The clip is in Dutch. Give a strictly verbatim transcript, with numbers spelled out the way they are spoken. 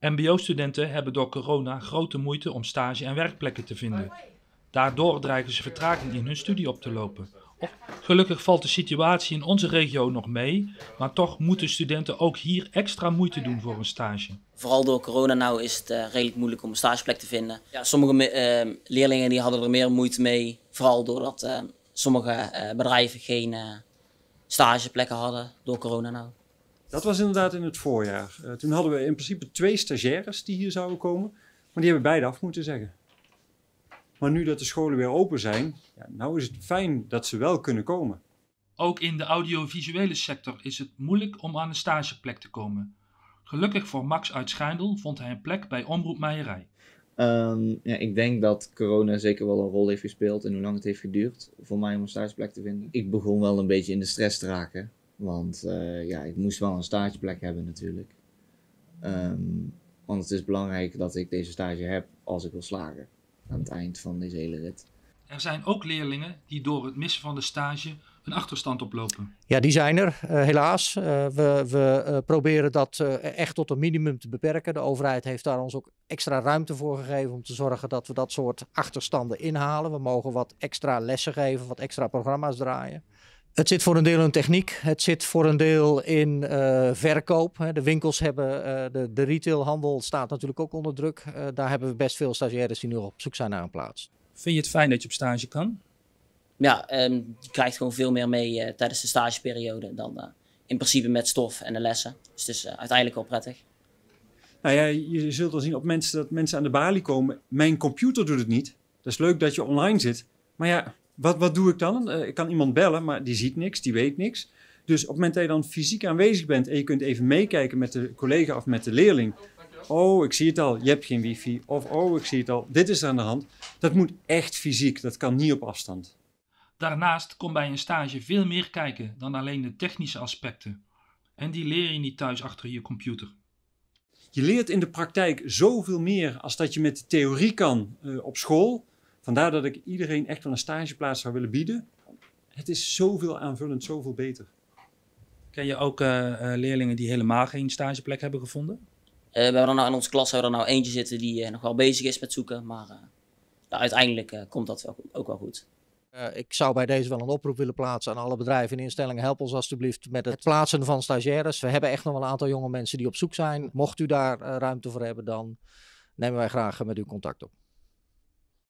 M B O-studenten hebben door corona grote moeite om stage- en werkplekken te vinden. Daardoor dreigen ze vertraging in hun studie op te lopen. Gelukkig valt de situatie in onze regio nog mee, maar toch moeten studenten ook hier extra moeite doen voor een stage. Vooral door corona nou is het uh, redelijk moeilijk om een stageplek te vinden. Ja, sommige uh, leerlingen die hadden er meer moeite mee, vooral doordat uh, sommige uh, bedrijven geen uh, stageplekken hadden door corona nou. Dat was inderdaad in het voorjaar. Uh, toen hadden we in principe twee stagiaires die hier zouden komen, maar die hebben beide af moeten zeggen. Maar nu dat de scholen weer open zijn, ja, nou is het fijn dat ze wel kunnen komen. Ook in de audiovisuele sector is het moeilijk om aan een stageplek te komen. Gelukkig voor Max uit Schijndel vond hij een plek bij Omroep Meierij. Um, ja, ik denk dat corona zeker wel een rol heeft gespeeld en hoe lang het heeft geduurd voor mij om een stageplek te vinden. Ik begon wel een beetje in de stress te raken, want uh, ja, ik moest wel een stageplek hebben natuurlijk. Um, want het is belangrijk dat ik deze stage heb als ik wil slagen aan het eind van deze hele rit. Er zijn ook leerlingen die door het missen van de stage een achterstand oplopen. Ja, die zijn er, uh, helaas. Uh, we we uh, proberen dat uh, echt tot een minimum te beperken. De overheid heeft daar ons ook extra ruimte voor gegeven om te zorgen dat we dat soort achterstanden inhalen. We mogen wat extra lessen geven, wat extra programma's draaien. Het zit voor een deel in techniek, het zit voor een deel in uh, verkoop. De winkels hebben, uh, de, de retailhandel staat natuurlijk ook onder druk. Uh, daar hebben we best veel stagiaires die nu op zoek zijn naar een plaats. Vind je het fijn dat je op stage kan? Ja, um, je krijgt gewoon veel meer mee uh, tijdens de stageperiode dan uh, in principe met stof en de lessen. Dus het is uh, uiteindelijk wel prettig. Nou ja, je zult wel zien op mensen dat mensen aan de balie komen. Mijn computer doet het niet. Dat is leuk dat je online zit. Maar ja, wat, wat doe ik dan? Uh, ik kan iemand bellen, maar die ziet niks, die weet niks. Dus op het moment dat je dan fysiek aanwezig bent en je kunt even meekijken met de collega of met de leerling. Oh, ik zie het al, je hebt geen wifi. Of oh, ik zie het al, dit is er aan de hand. Dat moet echt fysiek, dat kan niet op afstand. Daarnaast komt bij een stage veel meer kijken dan alleen de technische aspecten. En die leer je niet thuis achter je computer. Je leert in de praktijk zoveel meer als dat je met de theorie kan uh, op school. Vandaar dat ik iedereen echt wel een stageplaats zou willen bieden. Het is zoveel aanvullend, zoveel beter. Ken je ook uh, uh, leerlingen die helemaal geen stageplek hebben gevonden? Uh, we hebben er nou in onze klas hebben er nou eentje zitten die uh, nog wel bezig is met zoeken. Maar uh, nou, uiteindelijk uh, komt dat wel, ook wel goed. Uh, ik zou bij deze wel een oproep willen plaatsen aan alle bedrijven en instellingen. Help ons alstublieft met het plaatsen van stagiaires. We hebben echt nog wel een aantal jonge mensen die op zoek zijn. Mocht u daar uh, ruimte voor hebben, dan nemen wij graag met u contact op.